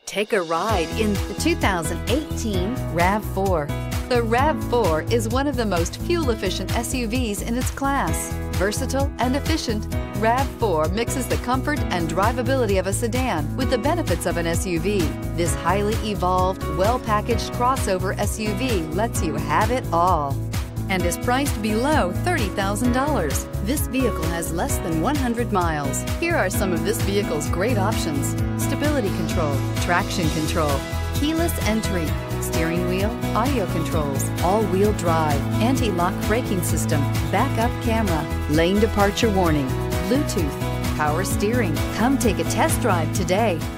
Take a ride in the 2018 RAV4. The RAV4 is one of the most fuel-efficient SUVs in its class. Versatile and efficient, RAV4 mixes the comfort and drivability of a sedan with the benefits of an SUV. This highly evolved, well-packaged crossover SUV lets you have it all and is priced below $30,000. This vehicle has less than 100 miles. Here are some of this vehicle's great options: stability control, traction control, keyless entry, steering wheel audio controls, all-wheel drive, anti-lock braking system, backup camera, lane departure warning, Bluetooth, power steering. Come take a test drive today.